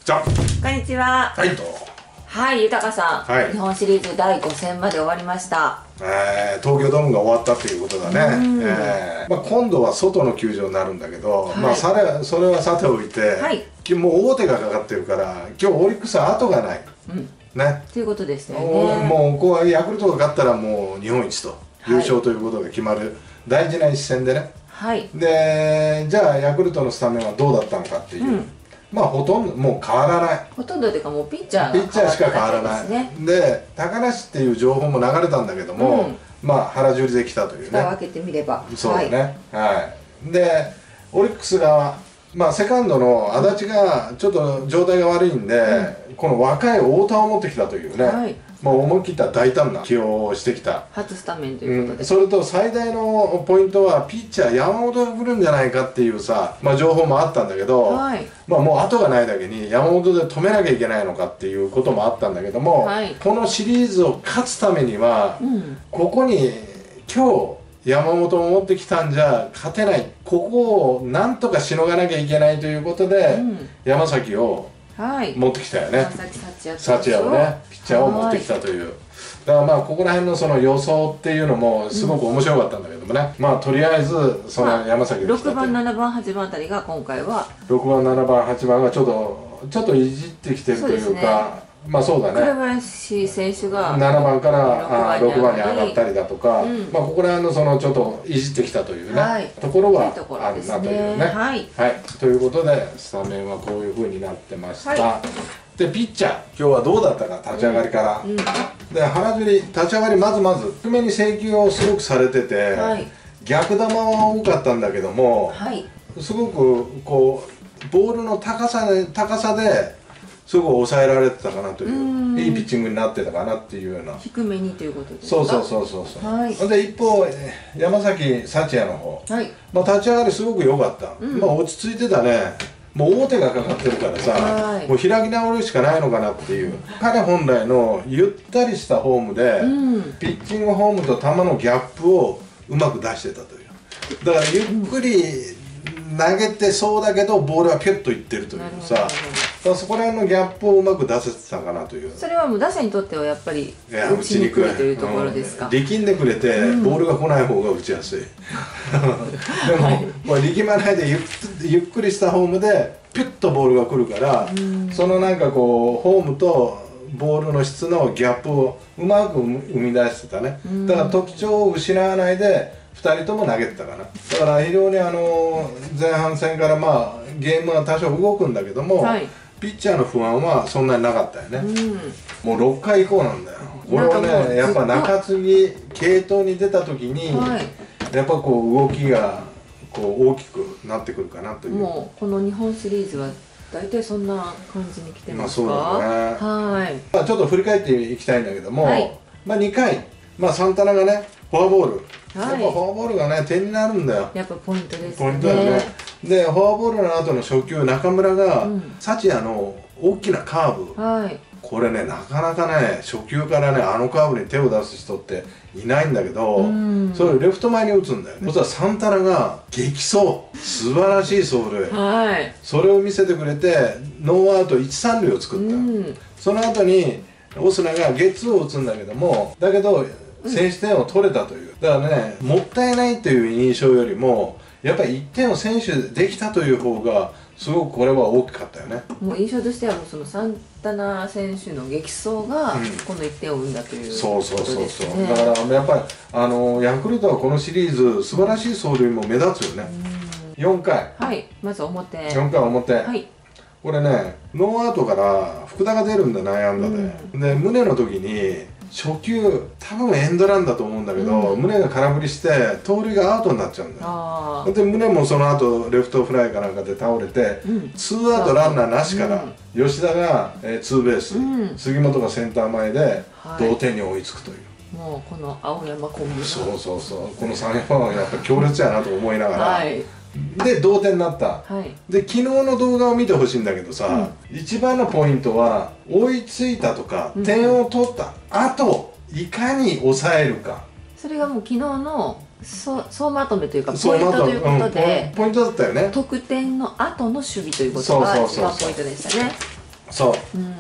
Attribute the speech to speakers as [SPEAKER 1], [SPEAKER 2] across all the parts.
[SPEAKER 1] じゃあ、
[SPEAKER 2] こんにちは。
[SPEAKER 1] はい、どうぞ。
[SPEAKER 2] はい、豊さん、
[SPEAKER 1] はい
[SPEAKER 2] 日本シリーズ第5戦まで終わりました。
[SPEAKER 1] 東京ドームが終わったっていうことだね。今度は外の球場になるんだけど、
[SPEAKER 2] はい、
[SPEAKER 1] それはさておいて、
[SPEAKER 2] はい、
[SPEAKER 1] もう大手がかかってるから、今日オリックスは後がない。ね。
[SPEAKER 2] ということですよね。
[SPEAKER 1] もうこうヤクルトが勝ったらもう日本一と、優勝ということが決まる大事な一戦でね。
[SPEAKER 2] はい。
[SPEAKER 1] で、じゃあヤクルトのスタメンはどうだったのかっていう。ほとんどもう変わらない。
[SPEAKER 2] ほとんどというかもうピッチャー
[SPEAKER 1] しか変わらない。で、高梨っていう情報も流れたんだけども、原樹里で来たというね。
[SPEAKER 2] 蓋を開けてみれば。
[SPEAKER 1] そうだね。はい。で、オリックスがセカンドの足立がちょっと状態が悪いんで、この若い太田を持ってきたというね。もう思い切った大胆な起用をしてきた。
[SPEAKER 2] 初スタメンということで。
[SPEAKER 1] それと最大のポイントはピッチャー山本が来るんじゃないかっていうさ、情報もあったんだけど、もう後がないだけに山本で止めなきゃいけないのかっていうこともあったんだけども、このシリーズを勝つためには、ここに今日山本を持ってきたんじゃ勝てない、ここをなんとかしのがなきゃいけないということで、山崎を持ってきたよね。幸也をね、ピッチャーを持ってきたという。だからここら辺のその予想っていうのもすごく面白かったんだけどもね、とりあえずその山崎で来た
[SPEAKER 2] 6番7番8番あたりが今回は
[SPEAKER 1] 6番7番8番がちょっといじってきてるというか、そうだね、
[SPEAKER 2] 紅林選手が
[SPEAKER 1] 7番から6番に上がったりだとか、ここら辺のそのちょっといじってきたというね、ところはあるなというね。はい、ということでスタメンはこういうふうになってました。でピッチャー今日はどうだったか、立ち上がりから。で原樹里立ち上がりまず低めに制球をすごくされてて、逆球は多かったんだけども、すごくこうボールの高さですごく抑えられてたかなという、いいピッチングになってたかなっていうような。
[SPEAKER 2] 低めにということですか。
[SPEAKER 1] そうで一方山崎幸也の方、立ち上がりすごく良かった。落ち着いてたね。もう大手がかかってるからさ、もう開き直るしかないのかなっていう。彼本来のゆったりしたフォームで、ピッチングフォームと球のギャップをうまく出してたという。だからゆっくり投げてそうだけどボールはピュッといってるというさ、そこら辺のギャップをうまく出せてたかなという。
[SPEAKER 2] それはもう打者にとってはやっぱり打ちにくいというところですか。
[SPEAKER 1] 力んでくれてボールが来ない方が打ちやすい。でも力まないでゆっくりしたフォームでピュッとボールが来るから、そのなんかこうフォームとボールの質のギャップをうまく生み出してたね。だから特徴を失わないで2人とも投げてたかな。だから非常に前半戦からゲームは多少動くんだけども、ピッチャーの不安はそんなになかったよね。もう6回以降なんだよ。これはねやっぱ中継ぎ継投に出た時に、やっぱこう動きがこう大きくなってくるかなという。も
[SPEAKER 2] うこの日本シリーズは大体そんな感じに来てますか。
[SPEAKER 1] そうだね。ちょっと振り返っていきたいんだけども、2回サンタナがねフォアボール、やっぱフォアボールがね点になるんだよ。
[SPEAKER 2] やっぱポイントですね。
[SPEAKER 1] ポイントだよね。でフォアボールの後の初球、中村が幸也の大きなカーブ、これねなかなかね初球からねカーブに手を出す人っていないんだけど、それをレフト前に打つんだよね。そしたらサンタナが激走、素晴らしい走塁、それを見せてくれてノーアウト1、3塁を作った。その後にオスナがゲッツーを打つんだけども、だけど先取点を取れたという。だからねもったいないという印象よりもやっぱり1点を先取できたという方がすごくこれは大きかったよね。
[SPEAKER 2] もう印象としてはもうそのサンタナ選手の激走がこの1点を生んだということですね。
[SPEAKER 1] だからやっぱりヤクルトはこのシリーズ素晴らしい走塁も目立つよね。4回、
[SPEAKER 2] まず表、
[SPEAKER 1] 4回表、これねノーアウトから福田が出るんだ、内野安打で。で宗の時に初球多分エンドランだと思うんだけど、宗が空振りして盗塁がアウトになっちゃうんだよ。で宗もその後レフトフライかなんかで倒れて、ツーアウトランナーなしから吉田がツーベース、杉本がセンター前で同点に追いつくという。
[SPEAKER 2] もうこの青山コンビ、
[SPEAKER 1] そうこの3山はやっぱ強烈やなと思いながら、で同点になった。で昨日の動画を見てほしいんだけどさ、一番のポイントは追いついたとか点を取った後いかに抑えるか。
[SPEAKER 2] それがもう昨日の総まとめというかポイントということで、
[SPEAKER 1] ポイントだったよね。
[SPEAKER 2] 得点の後の守備ということが一番ポイントでしたね。
[SPEAKER 1] そう、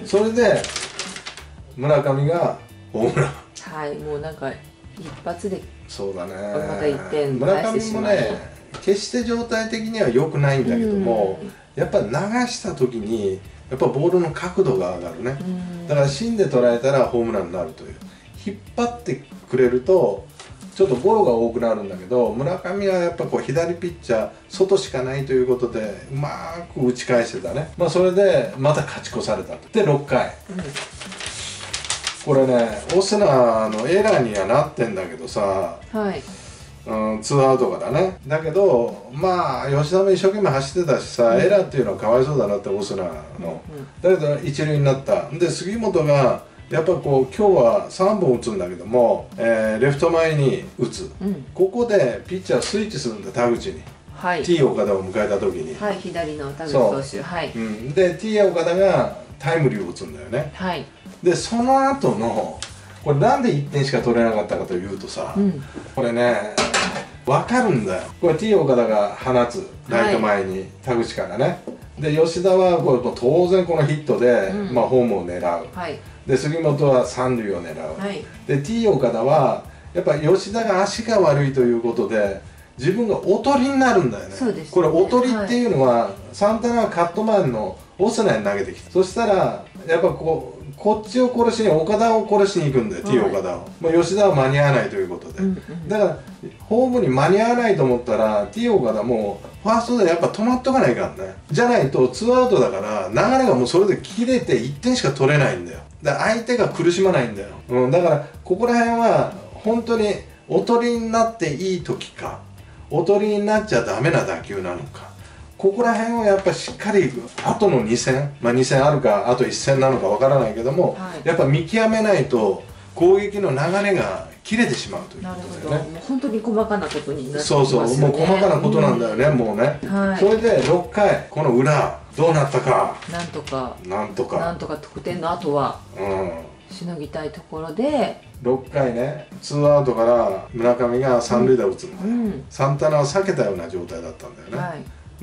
[SPEAKER 1] それで村上がホームラン。
[SPEAKER 2] はい、もうなんか一発で
[SPEAKER 1] そうだね、
[SPEAKER 2] また1点
[SPEAKER 1] 村
[SPEAKER 2] 返してしまった。
[SPEAKER 1] 上もね決して状態的には良くないんだけども、やっぱり流した時にやっぱボールの角度が上がるね、だから芯で捉えたらホームランになるという、引っ張ってくれるとちょっとゴロが多くなるんだけど、村上はやっぱこう左ピッチャー外しかないということでうまく打ち返してたね。まあそれでまた勝ち越されたと。で6回、これねオスナのエラーにはなってんだけどさ、
[SPEAKER 2] はい、
[SPEAKER 1] ツーアウトからね。だけどまあ吉田も一生懸命走ってたしさ、エラーっていうのはかわいそうだなって、オスナの、だけど一塁になった。で杉本がやっぱこう今日は3本打つんだけども、レフト前に打つ、ここでピッチャースイッチするんだ、田口に、はい、T 岡田を迎えた時に、
[SPEAKER 2] はい、左の田口投手、はい、
[SPEAKER 1] で T 岡田がタイムリーを打つんだよね、はい、でその後のこれなんで1点しか取れなかったかというとさ、これね分かるんだよ。これ T 岡田が放つライト前に、田口からね。で吉田はこれ当然このヒットで、まあホームを狙う、はい、で杉本は三塁を狙う、はい、で T 岡田はやっぱ吉田が足が悪いということで自分がおとりになるんだよね。そうですね、これおとりっていうのは、サンタナはカットマンのオスナに投げてきた。そしたらやっぱこっちを殺しに岡田を殺しに行くんだよ、はい、T 岡田を。もう吉田は間に合わないということで、だからホームに間に合わないと思ったら T 岡田もファーストでやっぱ止まっとかないからね。じゃないとツーアウトだから流れがもうそれで切れて1点しか取れないんだよ。だから相手が苦しまないんだよ、だからここら辺は本当におとりになっていい時かおとりになっちゃダメな打球なのか、ここら辺をやっぱしっかり後の2戦、まあ2戦あるかあと1戦なのかわからないけども、はい、やっぱ見極めないと攻撃の流れが切れてしまうということだよね。
[SPEAKER 2] もう本当に細かなことになってます
[SPEAKER 1] よね。そうそう、もう細かなことなんだよね、もうね、はい、それで6回この裏どうなったか、
[SPEAKER 2] なんとか得点の後はしのぎたいところで、
[SPEAKER 1] 6回ねツーアウトから村上が三塁打を打つんだよ、サンタナは避けたような状態だったんだよね、はい、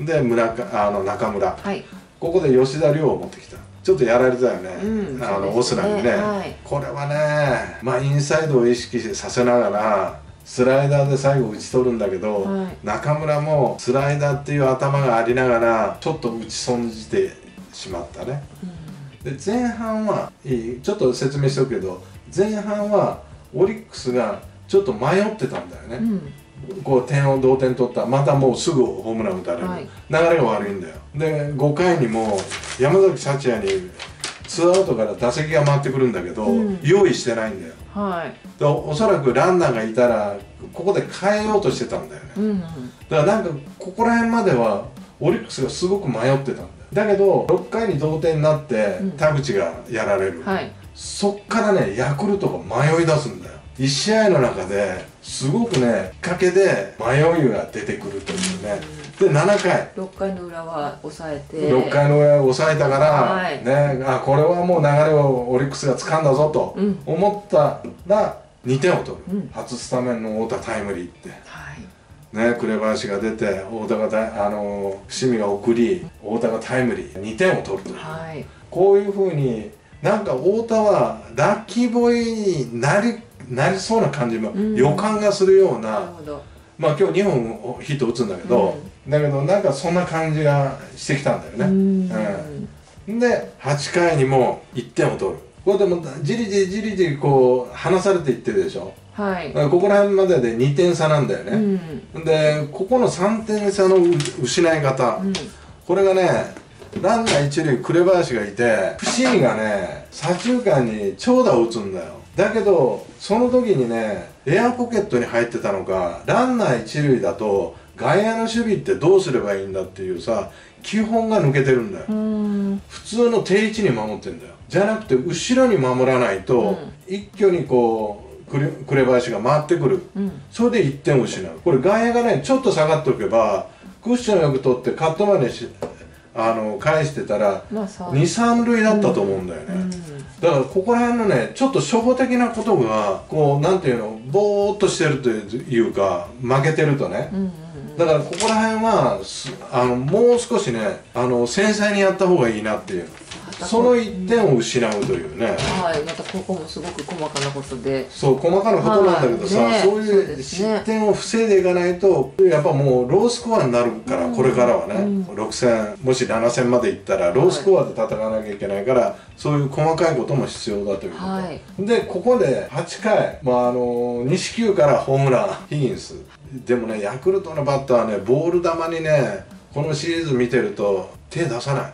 [SPEAKER 1] で中村、はい、ここで吉田亮を持ってきた。ちょっとやられたよね、オスナにね、はい、これはね、まあインサイドを意識させながらスライダーで最後打ち取るんだけど、はい、中村もスライダーっていう頭がありながらちょっと打ち損じてしまったね、で前半ちょっと説明しておくけど、前半はオリックスがちょっと迷ってたんだよね、こう同点取った、またもうすぐホームラン打たれる、はい、流れが悪いんだよ。で5回にも山崎福也にツーアウトから打席が回ってくるんだけど、用意してないんだよ、はい、でおそらくランナーがいたらここで変えようとしてたんだよね、だからなんかここら辺まではオリックスがすごく迷ってたんだよ。だけど6回に同点になって田口がやられる、はい、そっからねヤクルトが迷い出すんだよ。1試合の中ですごくねきっかけで迷いが出てくるというね、で7回
[SPEAKER 2] 6回の裏は抑えて
[SPEAKER 1] 6回の裏を抑えたから、はい、ね、これはもう流れをオリックスが掴んだぞと思ったら2点を取る、初スタメンの太田タイムリーって、はいね、紅林が出て太田が伏見が送り太田がタイムリー2点を取るという、はい、こういうふうになんか太田はラッキーボーイになりそうな感じも予感がするような、まあ今日2本ヒット打つんだけど、だけどなんかそんな感じがしてきたんだよね。で8回にも1点を取る。これでもじりじりこう離されていってるでしょ、はい、ここら辺までで2点差なんだよね、でここの3点差の失い方、これがねランナー一塁紅林がいて伏見がね左中間に長打を打つんだよ。だけどその時にねエアポケットに入ってたのか、ランナー一塁だと外野の守備ってどうすればいいんだっていうさ基本が抜けてるんだよ。普通の定位置に守ってんだよ。じゃなくて後ろに守らないと、一挙にこう紅林が回ってくる、それで1点を失う。これ外野がねちょっと下がっておけばクッションよく取ってカットまで返してたら2、3塁だったと思うんだよね、だからここら辺のねちょっと初歩的なことがこうなんていうのぼーっとしてるというか負けてるとね、だからここら辺はもう少しね繊細にやった方がいいなっていう。 その1点を失うというね。
[SPEAKER 2] はい、またここもすごく細かなことで、
[SPEAKER 1] そう細かなことなんだけどさ、
[SPEAKER 2] はいね、
[SPEAKER 1] そういう失点を防いでいかないとやっぱもうロースコアになるから、これからはね、6000もし7000までいったらロースコアで戦わなきゃいけないから、そういう細かいことも必要だということ、はい、でここで8回、西球からホームランヒギンスでもね、ヤクルトのバッターはね、ボール球にね、このシリーズ見てると手出さない、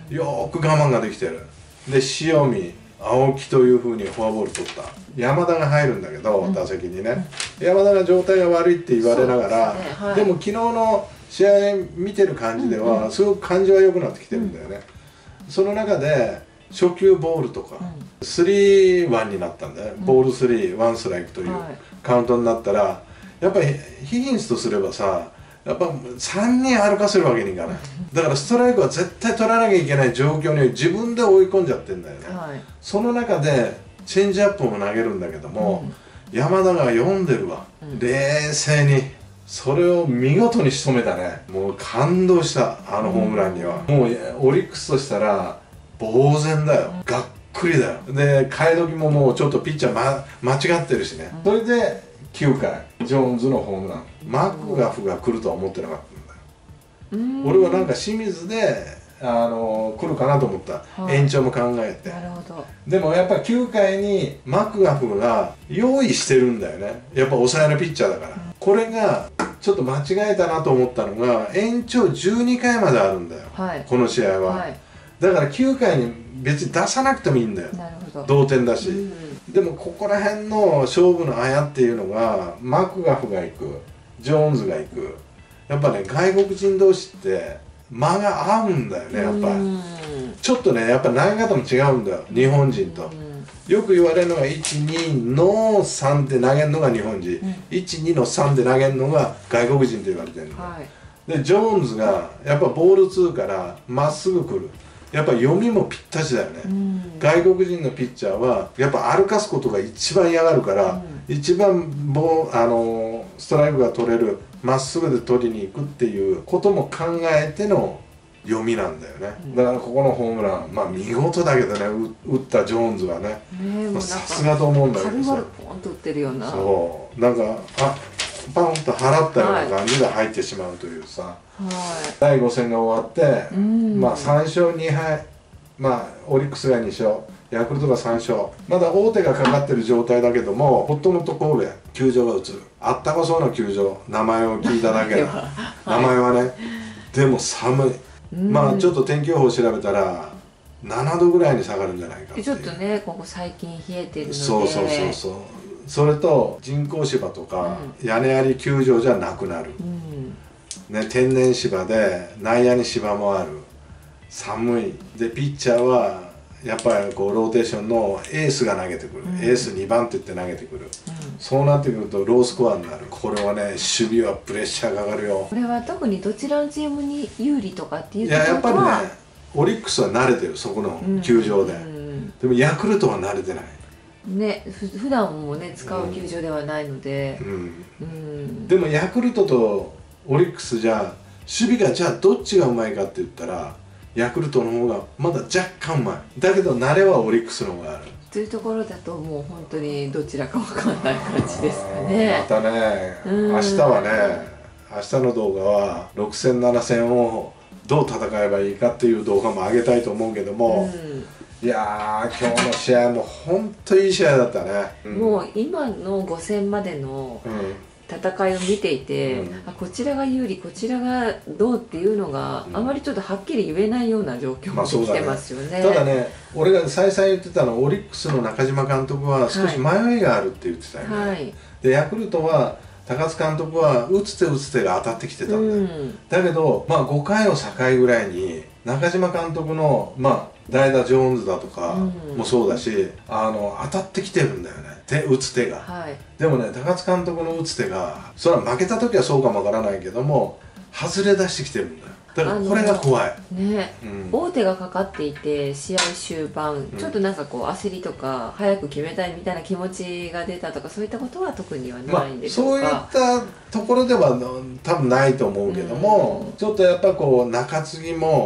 [SPEAKER 1] よーく我慢ができてる。で塩見、青木というふうにフォアボール取った。山田が入るんだけど、打席にね、山田が状態が悪いって言われながら、はい、でも昨日の試合見てる感じでは、すごく感じは良くなってきてるんだよね。その中で初球ボールとか、3-1になったんだよ、ボール3、ワンストライクというカウントになったら、やっぱりヒギンスとすればさ、やっぱ3人歩かせるわけにいかない。だからストライクは絶対取らなきゃいけない状況に自分で追い込んじゃってんだよね、はい、その中でチェンジアップも投げるんだけども、山田が読んでるわ、冷静にそれを見事に仕留めたね。もう感動した、あのホームランには。もうオリックスとしたら呆然だよ、がっくりだよ。で替え時ももうちょっとピッチャー、間違ってるしね。それで9回ジョーンズのホームラン、マクガフが来るとは思ってなかったんだよ。俺はなんか清水で来るかなと思った、はい、延長も考えて。なるほど。でもやっぱ9回にマクガフが用意してるんだよね、やっぱ抑えのピッチャーだから、これがちょっと間違えたなと思ったのが、延長12回まであるんだよ、はい、この試合は、はい、だから9回に別に出さなくてもいいんだよ、なるほど、同点だし、でもここら辺の勝負のあやっていうのが、マクガフが行く、ジョーンズが行く、やっぱね、外国人同士って間が合うんだよね、やっぱちょっとね、やっぱ投げ方も違うんだよ、日本人と。よく言われるのが1、2の3で投げるのが日本人、1、2の3で投げるのが外国人と言われてるんだよ、はい、でジョーンズがやっぱボール2からまっすぐ来る、やっぱ読みもぴったしだよね、外国人のピッチャーはやっぱ歩かすことが一番嫌がるから、一番ストライクが取れるまっすぐで取りに行くっていうことも考えての読みなんだよね、だからここのホームラン、見事だけどね、打ったジョーンズはね、さすがと思うんだけどさ、軽々ポンと打ってるような、そうなんかパンと払ったような感じで入ってしまうというさ、第5戦が終わって、3勝2敗、オリックスが2勝、ヤクルトが3勝、まだ王手がかかってる状態だけども、ほっともっと神戸、球場が映る、あったかそうな球場、名前を聞いただけだ、名前はね、でも寒い、ちょっと天気予報調べたら、7度ぐらいに下がるんじゃないかっていう。ちょっとね、ここ最近冷えてるので、そうそれと人工芝とか、屋根あり球場じゃなくなる、天然芝で内野に芝もある、寒いで、ピッチャーはやっぱりこうローテーションのエースが投げてくる、エース2番って言って投げてくる、そうなってくるとロースコアになる。これはね、守備はプレッシャーかかるよ。これは特にどちらのチームに有利とかっていうところは、やっぱりね、オリックスは慣れてる、そこの球場で、でもヤクルトは慣れてないね、普段もね使う球場ではないので、でもヤクルトとオリックスじゃ守備がじゃあどっちがうまいかって言ったら、ヤクルトの方がまだ若干うまい。だけど慣れはオリックスの方があるというところだと、もう本当にどちらか分かんない感じですかね。またね、明日はね、明日の動画は6戦7戦をどう戦えばいいかっていう動画も上げたいと思うけども、いやー、今日の試合も本当にいい試合だったね、もう今の5戦までの戦いを見ていて、こちらが有利、こちらがどうっていうのがあまりちょっとはっきり言えないような状況もできてますよね。ただね、俺が再々言ってたのは、オリックスの中島監督は少し迷いがあるって言ってたよね、でヤクルトは高津監督は打つ手が当たってきてたんだよ、だけど5回を境ぐらいに中島監督の代打ジョーンズだとかもそうだし、当たってきてるんだよね、打つ手が、でもね、高津監督の打つ手が、それは負けた時はそうかもわからないけども、外れ出してきてるんだよ。だからこれが怖いね、王手がかかっていて、試合終盤ちょっとなんかこう焦りとか早く決めたいみたいな気持ちが出たとか、そういったことは特にはないんでしょうか。そういったところでは多分ないと思うけども、ちょっとやっぱこう中継ぎも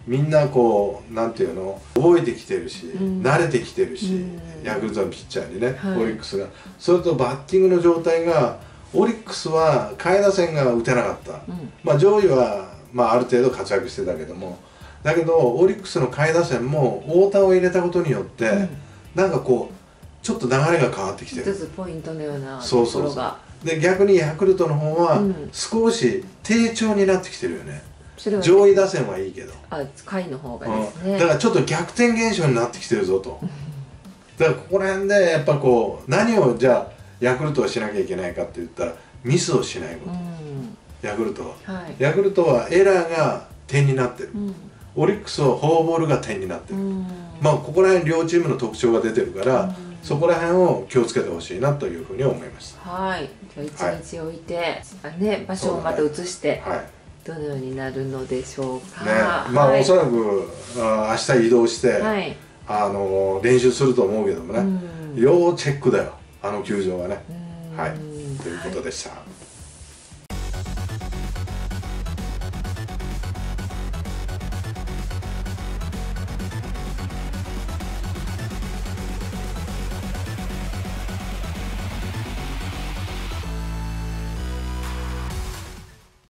[SPEAKER 1] みんなこうなんていうの覚えてきてるし、慣れてきてるし、ヤクルトのピッチャーにね、オリックスが。それとバッティングの状態がオリックスは下位打線が打てなかった、まあ上位はある程度活躍してたけども、だけどオリックスの下位打線も太田を入れたことによって、なんかこうちょっと流れが変わってきてる。
[SPEAKER 2] 一つポイントのようなところが。
[SPEAKER 1] で逆にヤクルトの方は少し低調になってきてるよね。上位打線はいいけど、
[SPEAKER 2] 下位の方がですね、
[SPEAKER 1] だからちょっと逆転現象になってきてるぞと。だからここら辺でやっぱこう何をじゃあヤクルトはしなきゃいけないかって言ったら、ミスをしないこと、ヤクルトは、ヤクルトはエラーが点になってる、オリックスはフォアボールが点になってる、まあここら辺両チームの特徴が出てるから、そこら辺を気をつけてほしいなというふうに思いました。
[SPEAKER 2] はい、じゃあ1日置いて、ね、場所をまた移して、どのようになるのでしょうか。
[SPEAKER 1] まあおそらく明日移動して練習すると思うけどもね、要チェックだよ、あの球場はね。はい、ということでした。